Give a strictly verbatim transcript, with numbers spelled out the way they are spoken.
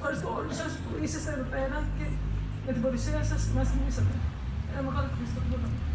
Ευχαριστώ όλους σας που είσαστε εδώ πέρα και με την παρουσία σας μας τιμήσατε. Ένα μεγάλο ευχαριστώ.